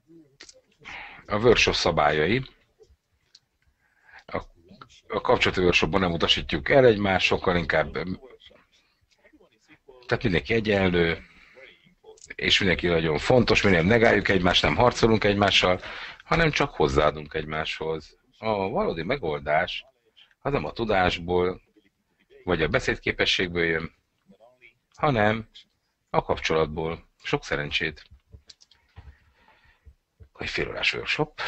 A workshop szabályai. A, a kapcsolati workshopban nem utasítjuk el egymást, sokkal inkább, tehát mindenki egyenlő, és mindenki nagyon fontos, mi nem negáljuk egymást, nem harcolunk egymással, hanem csak hozzáadunk egymáshoz. A valódi megoldás az nem a tudásból, vagy a beszédképességből jön, hanem a kapcsolatból. Sok szerencsét! Egy félórás workshop.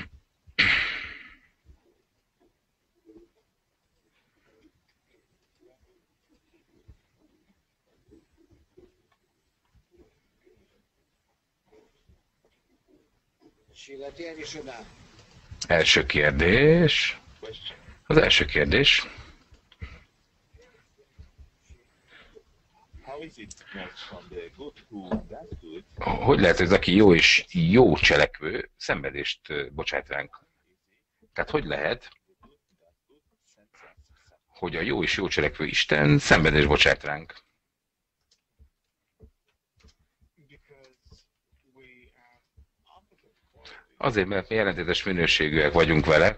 Első kérdés. Az első kérdés. Hogy lehet, hogy az, aki jó és jó cselekvő, szenvedést bocsát ránk? Tehát hogy lehet, hogy a jó és jó cselekvő Isten szenvedést bocsát ránk? Azért, mert mi ellentétes minőségűek vagyunk vele,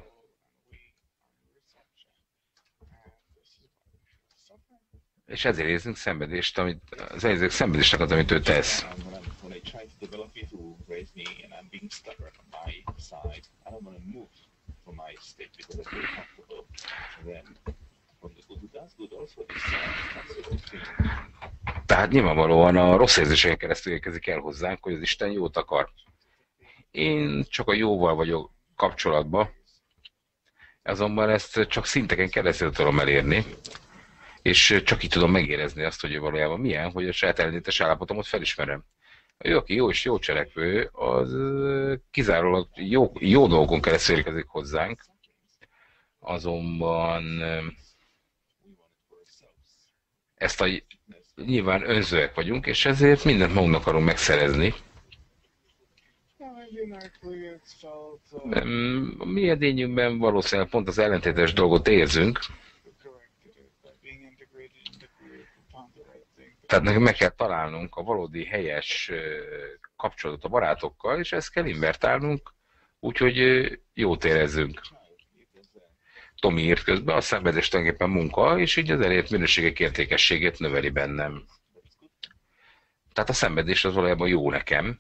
és ezért érzünk szenvedést, ezért szenvedésnek az, amit ő tesz. Tehát nyilvánvalóan a rossz érzéseken keresztül érkezik el hozzánk, hogy az Isten jót akar. Én csak a jóval vagyok kapcsolatban, azonban ezt csak szinteken keresztül tudom elérni, és csak így tudom megérezni azt, hogy valójában milyen, hogy a saját ellentétes állapotomat felismerem. Ő, aki jó és jó cselekvő, az kizárólag jó dolgokon keresztül érkezik hozzánk, azonban ezt a nyilván önzőek vagyunk, és ezért mindent magunknak akarunk megszerezni. A mi edényünkben valószínűleg pont az ellentétes dolgot érzünk, tehát nekünk meg kell találnunk a valódi helyes kapcsolatot a barátokkal, és ezt kell invertálnunk, úgyhogy jót érezzünk. Tomi írt közben, a szenvedés tulajdonképpen munka, és így az elért minőségek értékességét növeli bennem. Tehát a szenvedés az valójában jó nekem.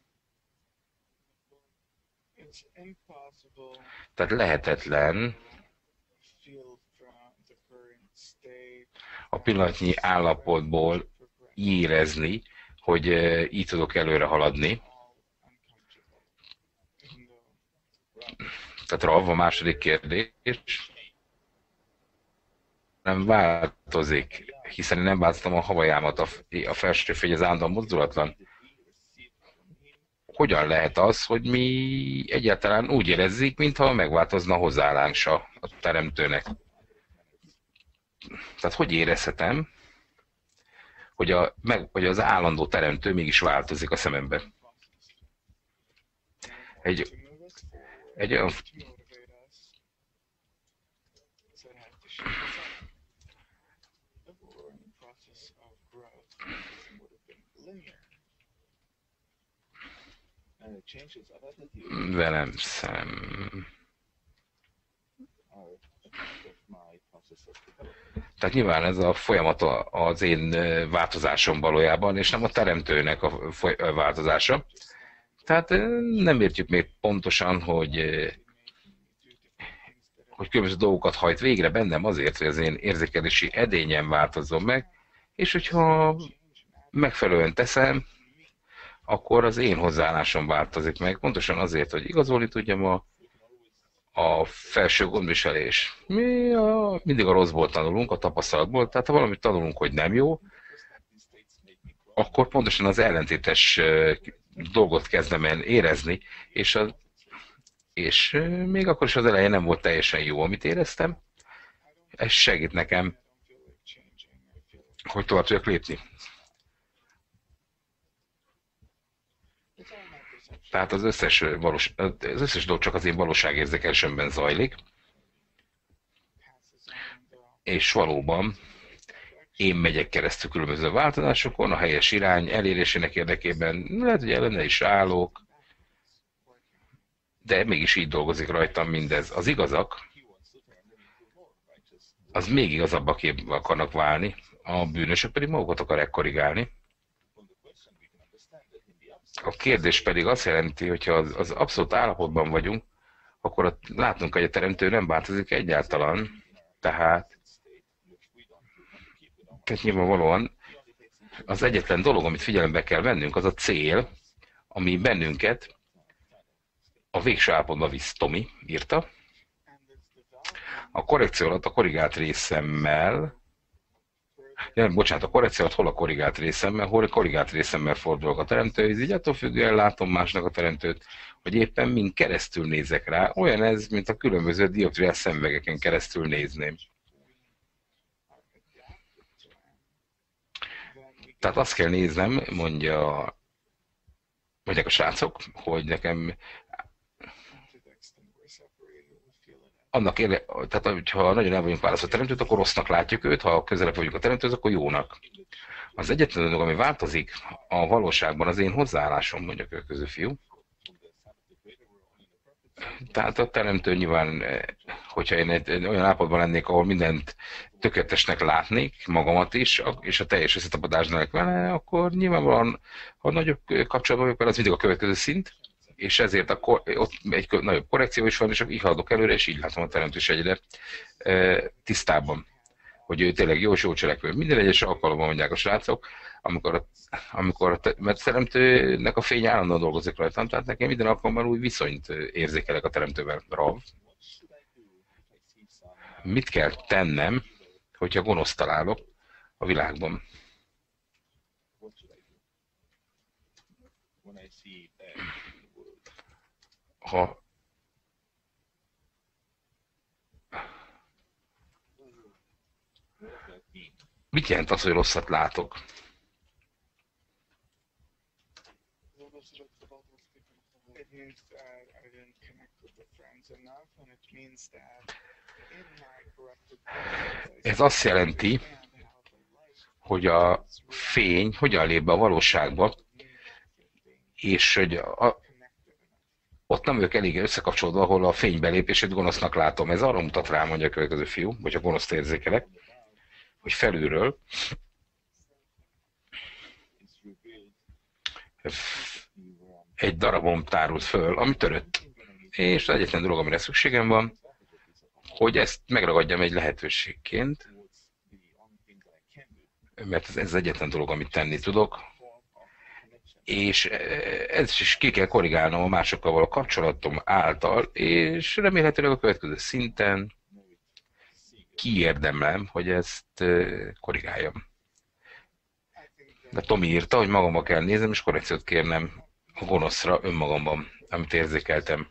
Tehát lehetetlen a pillanatnyi állapotból érezni, hogy így tudok előre haladni. Tehát Rav, a második kérdés nem változik, hiszen én nem változtam a havajámat, a felső fény az állandóan mozdulatlan. Hogyan lehet az, hogy mi egyáltalán úgy érezzük, mintha megváltozna a hozzáállása a teremtőnek? Tehát hogy érezhetem, hogy az állandó teremtő mégis változik a szememben? Egy olyan... Velem szem... Tehát nyilván ez a folyamat az én változásom valójában, és nem a teremtőnek a változása. Tehát nem értjük még pontosan, hogy különböző dolgokat hajt végre bennem azért, hogy az én érzékelési edényem változzon meg, és hogyha megfelelően teszem, akkor az én hozzáállásom változik meg, pontosan azért, hogy igazolni tudjam a felső gondviselés. Mindig a rosszból tanulunk, a tapasztalatból, tehát ha valamit tanulunk, hogy nem jó, akkor pontosan az ellentétes dolgot kezdem el érezni, és még akkor is az elején nem volt teljesen jó, amit éreztem. Ez segít nekem, hogy tovább tudjak lépni. Tehát az összes dolog csak az én valóságérzékelésemben zajlik, és valóban én megyek keresztül különböző változásokon, a helyes irány elérésének érdekében, lehet, hogy ellene is állok, de mégis így dolgozik rajtam mindez. Az igazak, az még igazabbak akarnak válni, a bűnösök pedig magukat akarják korrigálni. A kérdés pedig azt jelenti, hogyha az abszolút állapotban vagyunk, akkor látnunk, hogy a teremtő nem változik egyáltalán. Tehát nyilvánvalóan az egyetlen dolog, amit figyelembe kell vennünk, az a cél, ami bennünket a végső állapotba visz. Tomi írta. A korrekció alatt a korrigált részemmel, bocsánat, a korrekció alatt hol a korrigált részemmel, hol a korrigált részemmel fordulok a teremtőhöz, így attól függően látom másnak a teremtőt, hogy éppen min keresztül nézek rá. Olyan ez, mint a különböző dioptriás szemüvegeken keresztül nézném. Tehát azt kell néznem, mondják a srácok, hogy nekem tehát ha nagyon el vagyunk választva a teremtőt, akkor rossznak látjuk őt, ha közelebb vagyunk a teremtőhöz, akkor jónak. Az egyetlen dolog, ami változik a valóságban, az én hozzáállásom, mondja a következő fiú. Tehát a teremtő nyilván, hogyha én egy olyan állapotban lennék, ahol mindent tökéletesnek látnék, magamat is, és a teljes összetapadásnak vele, akkor nyilvánvalóan, ha nagyobb kapcsolatban vagyok vele, az mindig a következő szint, és ezért ott egy nagyobb korrekció is van, és így haladok előre, és így látom a teremtős egyre tisztában, hogy ő tényleg jó és jó cselekvő. Minden egyes alkalommal mondják a srácok, mert a teremtőnek a fény állandóan dolgozik rajtam, tehát nekem minden alkalommal új viszonyt érzékelek a teremtővel. Rav, mit kell tennem, hogyha gonoszt találok a világban? Mit jelent az, hogy rosszat látok? Ez azt jelenti, hogy a fény hogyan lép be a valóságba, és hogy ott nem vagyok elég összekapcsolódva, ahol a fény belép, és egy gonosznak látom. Ez arra mutat rá, mondja a következő fiú, vagy a gonoszt érzékelek, hogy felülről egy darabom tárult föl, ami törött. És az egyetlen dolog, amire szükségem van, hogy ezt megragadjam egy lehetőségként, mert ez az egyetlen dolog, amit tenni tudok, és ez is ki kell korrigálnom a másokkal való kapcsolatom által, és remélhetőleg a következő szinten kiérdemlem, hogy ezt korrigáljam. De Tomi írta, hogy magamba kell néznem, és korrekciót kérnem a gonoszra önmagamban, amit érzékeltem.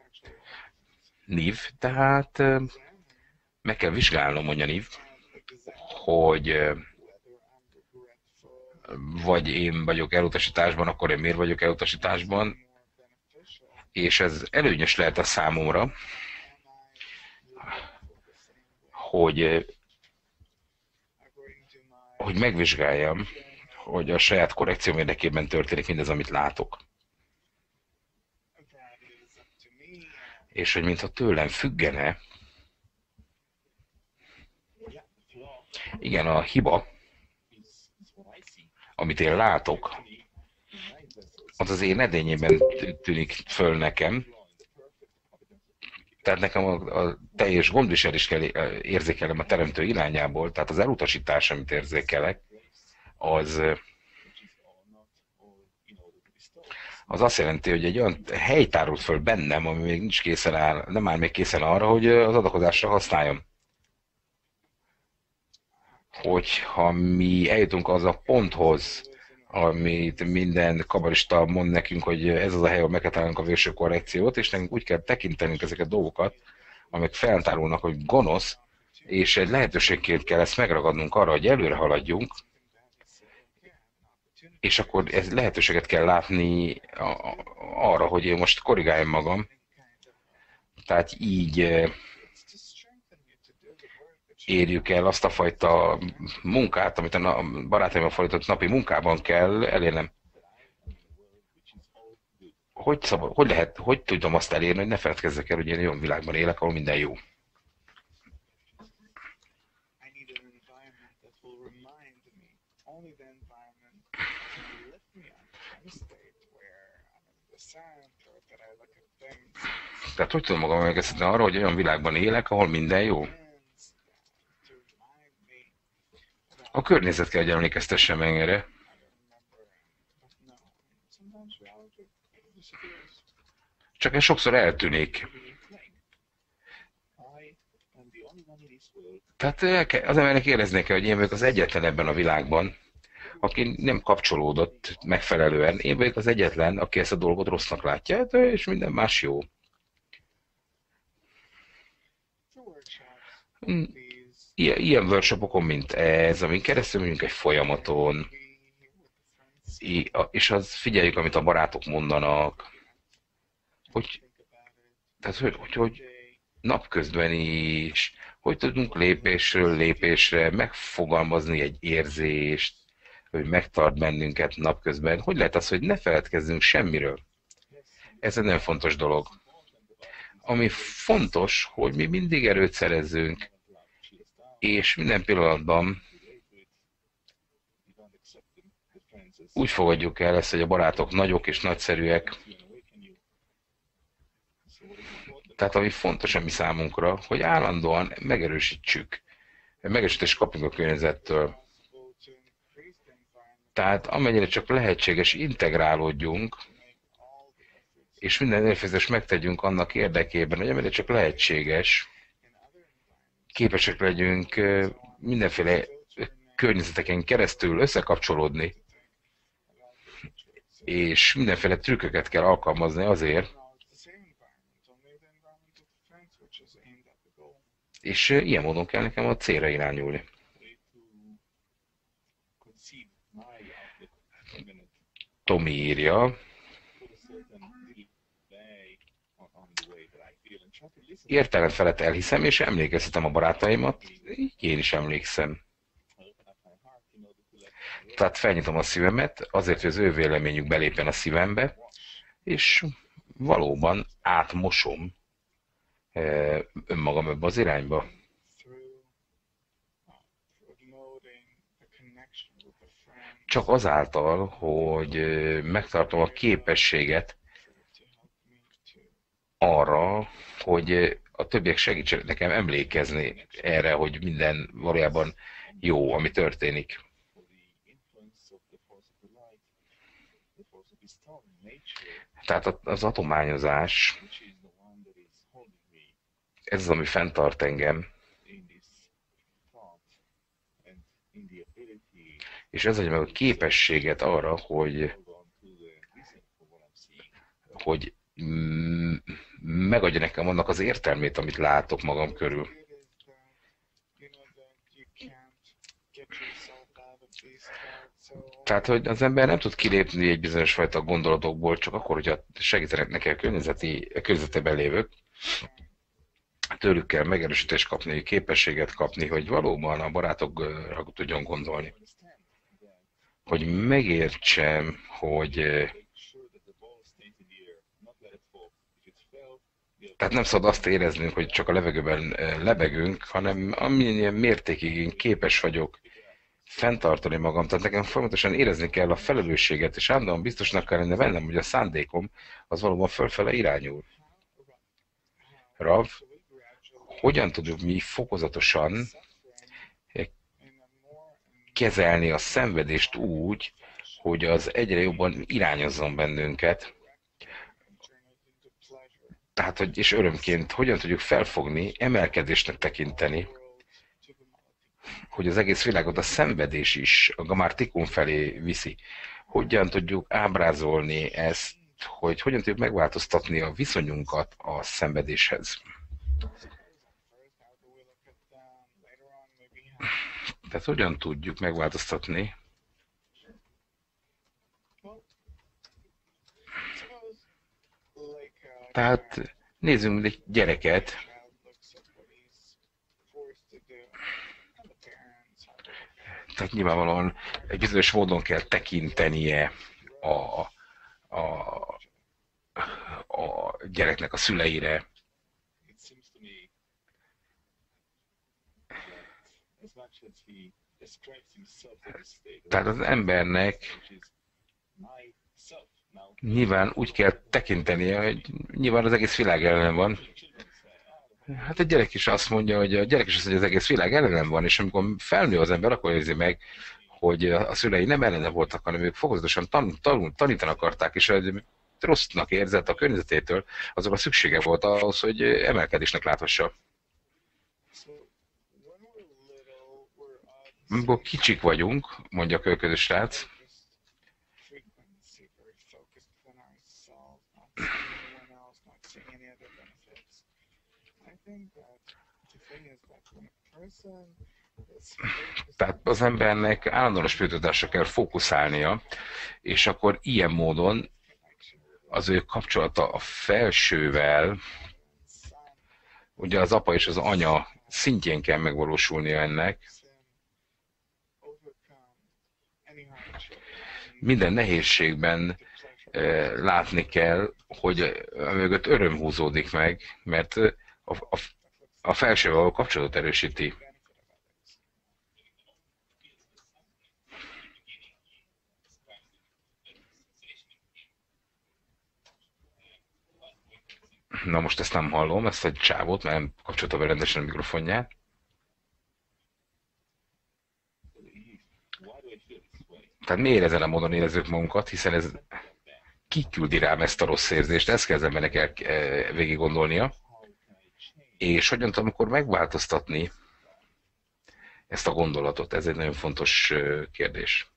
Niv, tehát meg kell vizsgálnom, mondja Niv, hogy vagy én vagyok elutasításban, akkor én miért vagyok elutasításban, és ez előnyös lehet a számomra, hogy megvizsgáljam, hogy a saját korrekcióm érdekében történik mindez, amit látok. És hogy mintha tőlem függene, igen, a hiba, amit én látok, az én edényében tűnik föl nekem. Tehát nekem a teljes gondviselést kell érzékelem a teremtő irányából, tehát az elutasítás, amit érzékelek, az azt jelenti, hogy egy olyan hely tárult föl bennem, ami még nincs készen áll, nem áll még készen arra, hogy az adakozásra használjam. Hogyha mi eljutunk az a ponthoz, amit minden kabalista mond nekünk, hogy ez az a hely, ahol meg kell találnunk a végső korrekciót, és nekünk úgy kell tekintenünk ezeket a dolgokat, amik feltárulnak, hogy gonosz, és egy lehetőségként kell ezt megragadnunk arra, hogy előre haladjunk, és akkor ez lehetőséget kell látni arra, hogy én most korrigáljam magam. Tehát így érjük el azt a fajta munkát, amit a barátaimmal fordított napi munkában kell elérnem. hogy tudom azt elérni, hogy ne feledkezzek el, hogy én egy olyan világban élek, ahol minden jó. I need an environment that will remind me, only the environment can lift me up from a state where I'm in the center, that I look at things Tehát hogy tudom magam emlékeztetni arra, hogy olyan világban élek, ahol minden jó? ends, to remind me A that környezet kell, hogy emlékeztessem erre. I don't remember, but no, sometimes reality disappears. Csak ez sokszor eltűnik. To be inflamed. I am the only one in this world. Tehát az embernek éreznie kell, hogy én vagyok az egyetlen ebben a világban, aki nem kapcsolódott megfelelően. Én vagyok az egyetlen, aki ezt a dolgot rossznak látja, és minden más jó. The workshops Mm, like these, ilyen workshopokon, mint ez, amin keresztül megyünk egy folyamaton, be with the friends, és az figyeljük, amit a barátok mondanak, hogy, think about it tehát, hogy day. napközben is, hogy tudunk lépésről lépésre megfogalmazni egy érzést, hogy megtart bennünket napközben. Hogy lehet az, hogy ne feledkezzünk semmiről? Ez egy nagyon fontos dolog. Ami fontos, hogy mi mindig erőt szerezzünk, és minden pillanatban úgy fogadjuk el ezt, hogy a barátok nagyok és nagyszerűek. Tehát ami fontos a mi számunkra, hogy állandóan megerősítést kapjunk a környezettől. Tehát amennyire csak lehetséges, integrálódjunk, és minden erőfeszítést megtegyünk annak érdekében, hogy amennyire csak lehetséges, képesek legyünk mindenféle környezeteken keresztül összekapcsolódni, és mindenféle trükköket kell alkalmazni azért, és ilyen módon kell nekem a célra irányulni. Tomi írja, értelem felett elhiszem, és emlékeztetem a barátaimat, így én is emlékszem. Tehát felnyitom a szívemet, azért, hogy az ő véleményük belépjen a szívembe, és valóban átmosom önmagam ebbe az irányba. Csak azáltal, hogy megtartom a képességet arra, hogy a többiek segítsenek nekem emlékezni erre, hogy minden valójában jó, ami történik. Tehát az atományozás, ez az, ami fenntart engem, és ez adja meg a képességet arra, hogy megadja nekem annak az értelmét, amit látok magam körül. Tehát, hogy az ember nem tud kilépni egy bizonyos fajta gondolatokból, csak akkor, hogyha segítenek neki a környezetében lévők, tőlük kell megerősítést kapni, képességet kapni, hogy valóban a barátokra tudjon gondolni. Hogy megértsem, hogy tehát nem szabad azt éreznünk, hogy csak a levegőben lebegünk, hanem amilyen mértékig én képes vagyok fenntartani magam. Tehát nekem folyamatosan érezni kell a felelősséget, és állandóan biztosnak kell lenni bennem, hogy a szándékom az valóban fölfele irányul. Rav, hogyan tudjuk mi fokozatosan kezelni a szenvedést úgy, hogy az egyre jobban irányozzon bennünket, tehát, hogy és örömként hogyan tudjuk felfogni, emelkedésnek tekinteni, hogy az egész világot a szenvedés is a Gamartikun felé viszi. Hogyan tudjuk ábrázolni ezt, hogy hogyan tudjuk megváltoztatni a viszonyunkat a szenvedéshez. Tehát hogyan tudjuk megváltoztatni tehát nézzünk egy gyereket, tehát nyilvánvalóan egy bizonyos módon kell tekintenie a gyereknek a szüleire. it seems to me that as much as he describes himself as a state, Tehát az embernek which is myself now, nyilván úgy kell tekintenie, hogy nyilván az egész világ ellen van. children say, Hát egy gyerek is azt mondja, hogy a gyerek is azt mondja, hogy az egész világ ellenem van, és amikor felnő az ember, akkor érzi meg, hogy a szülei nem ellene voltak, hanem ők fokozatosan tanítani akarták, és rossznak érzett a környezetétől, azokra szüksége volt ahhoz, hogy emelkedésnek láthassa. so when we're little, we're Amikor kicsik vagyunk, mondja a kölködő srác, frequency, very focused on ourselves, not seeing anyone else, not seeing any other benefits. I think that the thing is that when a person is focused tehát az embernek állandóan a spiritudásra kell fókuszálnia, és akkor ilyen módon az ő kapcsolata a felsővel, on sun, ugye az apa és az anya szintjén kell megvalósulnia ennek, sin, overcome any hardship, minden nehézségben látni kell, hogy mögött öröm húzódik meg, mert a felsővel való kapcsolatot erősíti. benefit of others. Na most ezt nem hallom, ezt egy csávót, mert nem kapcsolta be rendesen a mikrofonját. Tehát miért ezen a módon érezzük magunkat, hiszen ez kiküldi rám ezt a rossz érzést, ezt kell az embernek végig gondolnia. És hogyan tudom akkor megváltoztatni ezt a gondolatot? Ez egy nagyon fontos kérdés.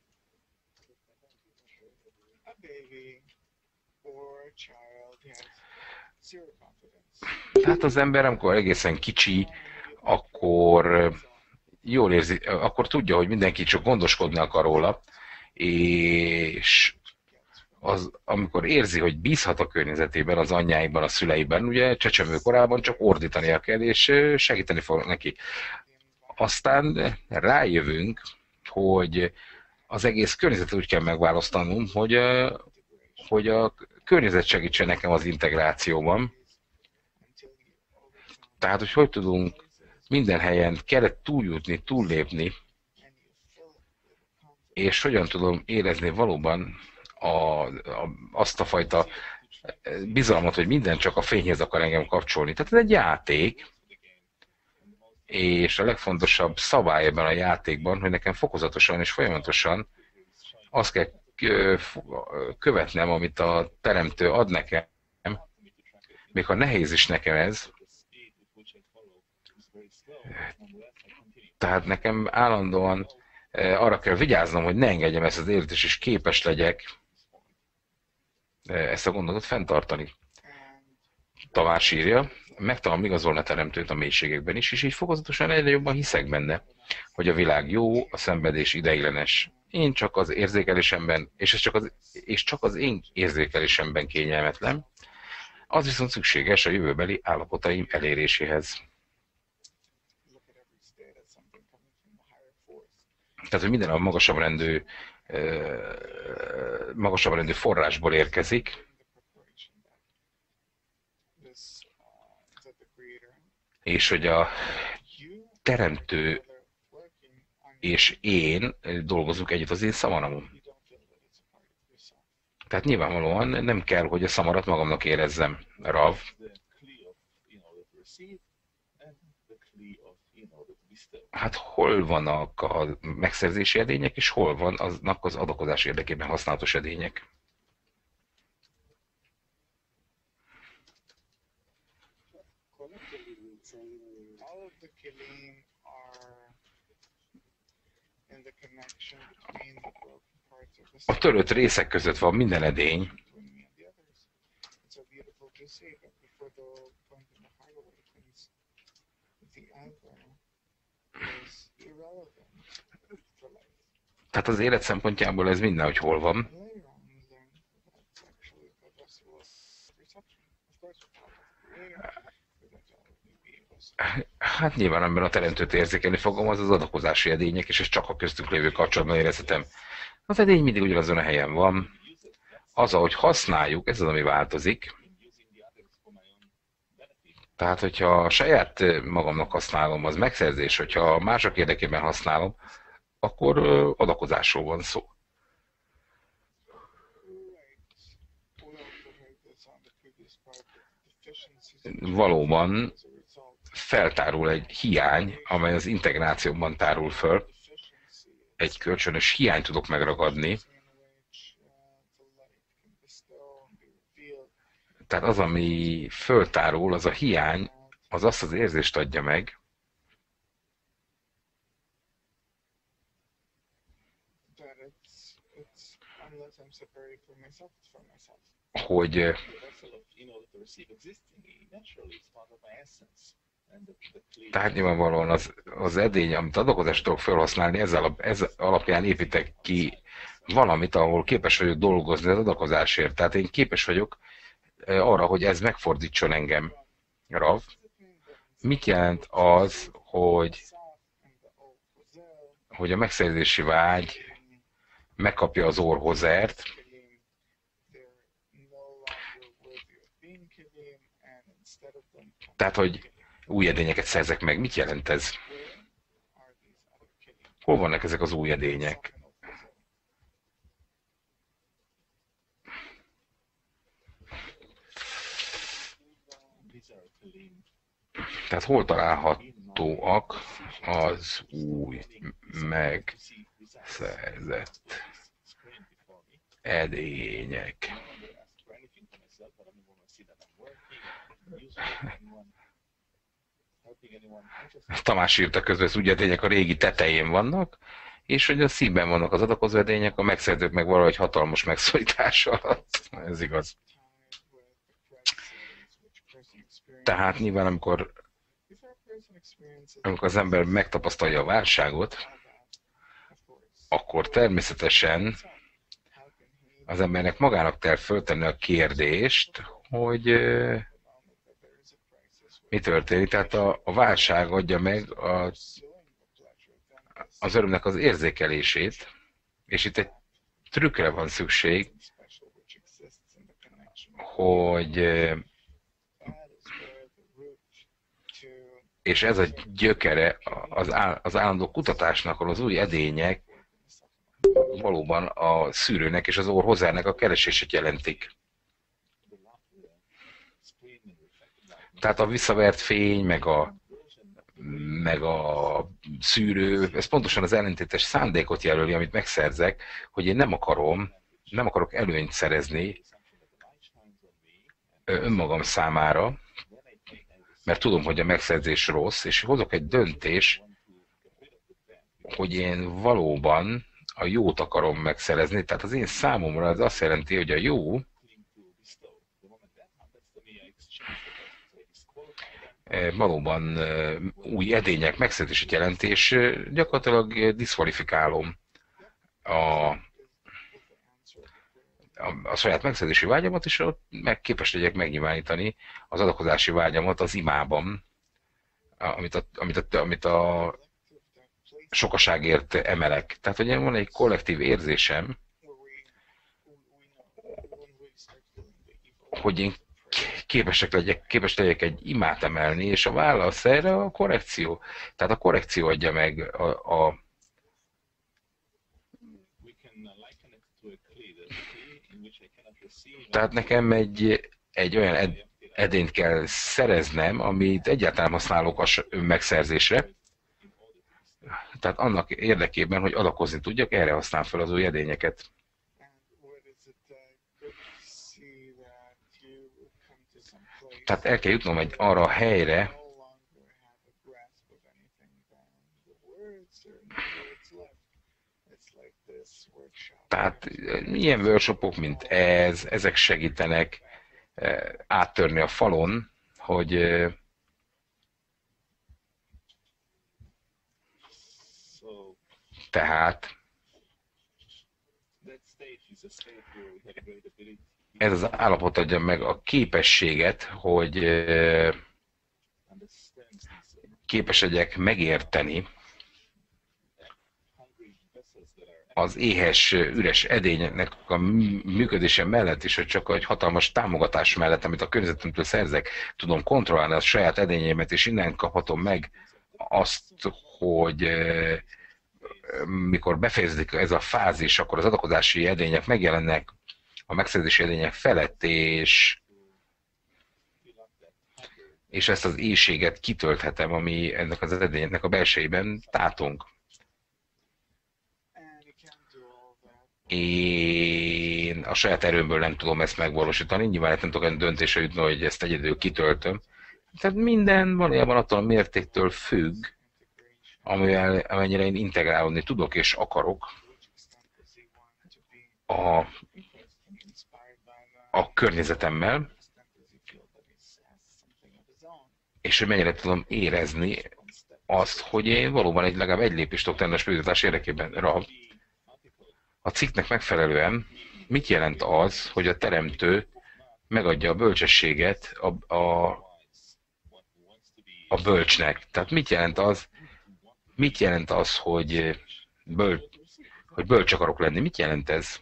A baby or a child has zero confidence. Tehát az ember, amikor egészen kicsi, akkor jól érzi, akkor tudja, hogy mindenki csak gondoskodni akar róla, és amikor érzi, hogy bízhat a környezetében, az anyjáiban, a szüleiben, ugye csecsemő korában csak ordítania kell, és segíteni fog neki. Aztán rájövünk, hogy az egész környezetet úgy kell megválasztanom, hogy a környezet segítsen nekem az integrációban. Tehát, hogy tudunk minden helyen kellett túljutni, túllépni, és hogyan tudom érezni valóban azt a fajta bizalmat, hogy minden csak a fényhez akar engem kapcsolni. Tehát ez egy játék, és a legfontosabb szabály ebben a játékban, hogy nekem fokozatosan és folyamatosan azt kell követnem, amit a teremtő ad nekem, még ha nehéz is nekem ez, tehát nekem állandóan arra kell vigyáznom, hogy ne engedjem ezt az érzést, és képes legyek ezt a gondolatot fenntartani. Tamás írja, megtalálom igazolni a teremtőt a mélységekben is, és így fokozatosan egyre jobban hiszek benne, hogy a világ jó, a szenvedés ideiglenes. Én csak az érzékelésemben, és csak az én érzékelésemben kényelmetlen, az viszont szükséges a jövőbeli állapotaim eléréséhez. Tehát, hogy minden a magasabb rendű forrásból érkezik, és hogy a teremtő és én dolgozunk együtt az én szamaramon. Tehát nyilvánvalóan nem kell, hogy a szamarat magamnak érezzem, Rav. Hát hol vannak a megszerzési edények, és hol vannak az adakozás érdekében használatos edények? All of the kelim are in the connection between the broken parts of the A törött részek között van minden edény, between me and the others. It's so beautiful to see that before the point in the heart awakens, the other is irrelevant for life. tehát az élet szempontjából ez mindenhogy hol van. Later on, we learn that it's actually the vessel of perception. Of course, later, Hát nyilván, amiben a teremtőt érzékelni fogom, az az adakozási edények, és ez csak a köztük lévő kapcsolatban érezhetem. Az edény mindig ugyanazon a helyen van. Az, ahogy használjuk, ez az, ami változik. Tehát, hogyha a saját magamnak használom, az megszerzés, hogyha mások érdekében használom, akkor adakozásról van szó. Right. We also heard this on the previous part that deficiencies Valóban as a result. feltárul egy hiány, amely az integrációban tárul föl. Deficiency Egy kölcsönös hiányt tudok megragadni. in which the light can bestow and be revealed. Tehát az, ami föltárul, az a hiány, az azt az érzést adja meg, That it's unless I'm separated from myself, it's from myself. hogy The vessel of, to receive existing naturally is part of my essence. And the clear tehát nyilvánvalóan az edény, amit adakozást tudok felhasználni, ez alapján építek ki valamit, ahol képes vagyok dolgozni az adakozásért. Tehát én képes vagyok arra, hogy ez megfordítson engem. Rav, mit jelent az, hogy a megszerzési vágy megkapja az orhozert, tehát hogy új edényeket szerzek meg. Mit jelent ez? Hol vannak ezek az új edények? these are Kalim. Tehát hol találhatóak az új megszerzett Screen before me. edények? I don't want to ask for anything for myself, but I don't want to see that I'm working, using anyone, helping anyone. I just Tamás írta közben, az új edények a régi tetején vannak, és hogy a szívben vannak az adakozó edények, a megszerzők meg valahogy hatalmas megszorítás alatt. Ez igaz. Tehát nyilván, amikor az ember megtapasztalja a válságot, akkor természetesen az embernek magának kell föltenni a kérdést, hogy mi történik. Tehát a válság adja meg az örömnek az érzékelését, és itt egy trükkre van szükség, hogy és ez a gyökere az állandó kutatásnak, ahol az új edények valóban a szűrőnek és az orhozárnak a keresését jelentik. Tehát a visszavert fény, meg a szűrő, ez pontosan az ellentétes szándékot jelöli, amit megszerzek, hogy én nem akarok előnyt szerezni önmagam számára, mert tudom, hogy a megszerzés rossz, és hozok egy döntés, hogy én valóban a jót akarom megszerezni. Tehát az én számomra ez azt jelenti, hogy a jó valóban új edények megszerzését jelenti, és gyakorlatilag diszkvalifikálom a saját megszerzési vágyamat, és ott képes legyek megnyilvánítani az adakozási vágyamat az imában, amit a sokaságért emelek. Tehát, hogy van egy kollektív érzésem, hogy én képes legyek egy imát emelni, és a válasz erre a korrekció. Tehát a korrekció adja meg we can liken it to a clay. There's a clay in which I cannot receive Tehát nekem egy olyan edényt kell szereznem, amit egyáltalán használok a megszerzésre. Tehát annak érdekében, hogy adakozni tudjak, erre használom fel az új edényeket. Tehát el kell jutnom arra a helyre, tehát ilyen workshopok, mint ezek segítenek áttörni a falon, hogy So tehát that stage is a state where we have great ability. ez az állapot adja meg a képességet, hogy Understand these képes legyek megérteni hungry vessels that are az éhes, üres edénynek a működése mellett is, hogy csak egy hatalmas támogatás mellett, amit a környezetemtől szerzek, tudom kontrollálni a saját edényeimet, és innen kaphatom meg azt, hogy mikor befejeződik ez a fázis, akkor az adakozási edények megjelennek a megszerzési edények felett, és ezt az éjséget kitölthetem, ami ennek az edényeknek a belsejében tátong. Én a saját erőmből nem tudom ezt megvalósítani, nyilván nem tudok döntésre jutni, hogy ezt egyedül kitöltöm. Tehát minden valójában attól a mértéktől függ, amennyire én integrálódni tudok és akarok a környezetemmel, és hogy mennyire tudom érezni azt, hogy én valóban legalább egy lépést tudok tenni a spiritualitás érdekében. A cikknek megfelelően mit jelent az, hogy a teremtő megadja a bölcsességet a bölcsnek? Tehát mit jelent az, hogy bölcs akarok lenni? Mit jelent ez?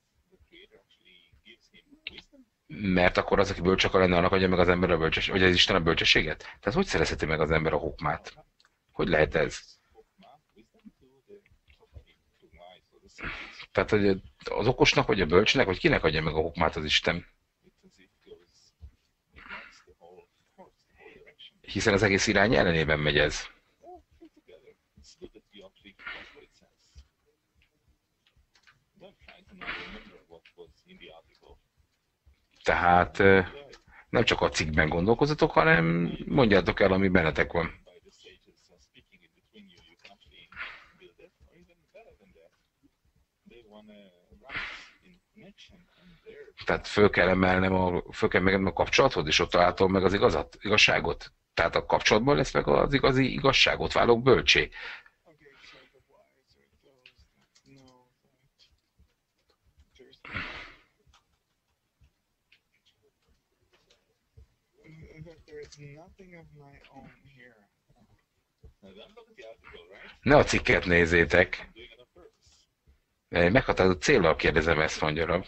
Mert akkor az, aki bölcs akar lenni, annak adja meg az ember a bölcsességet, vagy az Isten a bölcsességet? Tehát hogy szerezheti meg az ember a hokmát? Hogy lehet ez? Tehát, hogy az okosnak, vagy a bölcsnek, vagy kinek adja meg a hokmát az Isten? Hiszen az egész irány ellenében megy ez. Tehát nem csak a cikkben gondolkozatok, hanem mondjátok el, ami bennetek van. Tehát föl kell emelnem a kapcsolathoz, és ott találtam meg az igazságot. Tehát a kapcsolatban lesz meg az igazi igazságot, válok bölcsé. Ne a cikket nézzétek. Meghatározott céllal kérdezem ezt, mondja Rav.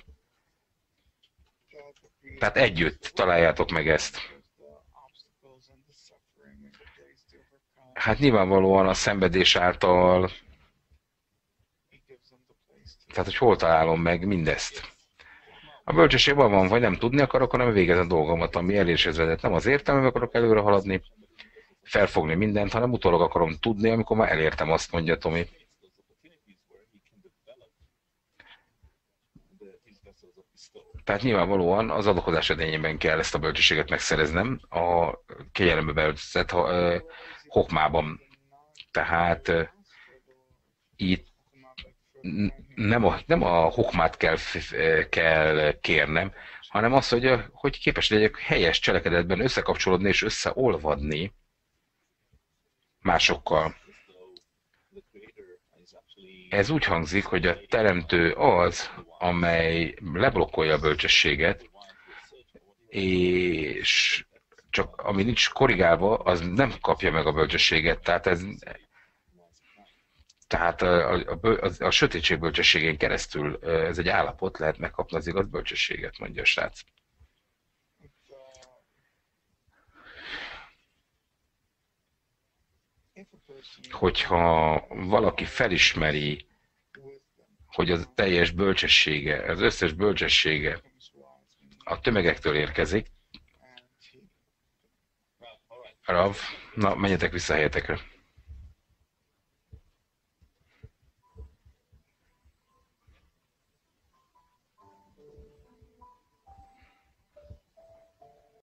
Tehát együtt találjátok meg ezt. Hát nyilvánvalóan a szenvedés által, tehát hogy hol találom meg mindezt. A bölcsesség van, vagy nem tudni akarok, hanem végez a dolgomat, ami eléréshez vezet. Nem az értelmem akarok előre haladni, felfogni mindent, hanem utólag akarom tudni, amikor már elértem azt, mondja Tomi. Tehát nyilvánvalóan az adakozás edényében kell ezt a bölcsességet megszereznem a kegyelembe beöltözött hokmában. Tehát itt nem a hokmát kell kérnem, hanem az, hogy képes legyek helyes cselekedetben összekapcsolódni és összeolvadni másokkal. Ez úgy hangzik, hogy a teremtő az, amely leblokkolja a bölcsességet, és csak ami nincs korrigálva, az nem kapja meg a bölcsességet. Tehát a sötétség bölcsességén keresztül ez egy állapot, lehet megkapni az igaz bölcsességet, mondja a srác. Hogyha valaki felismeri, hogy az teljes bölcsessége, az összes bölcsessége a tömegektől érkezik, Rav, na menjetek vissza a helyetekre.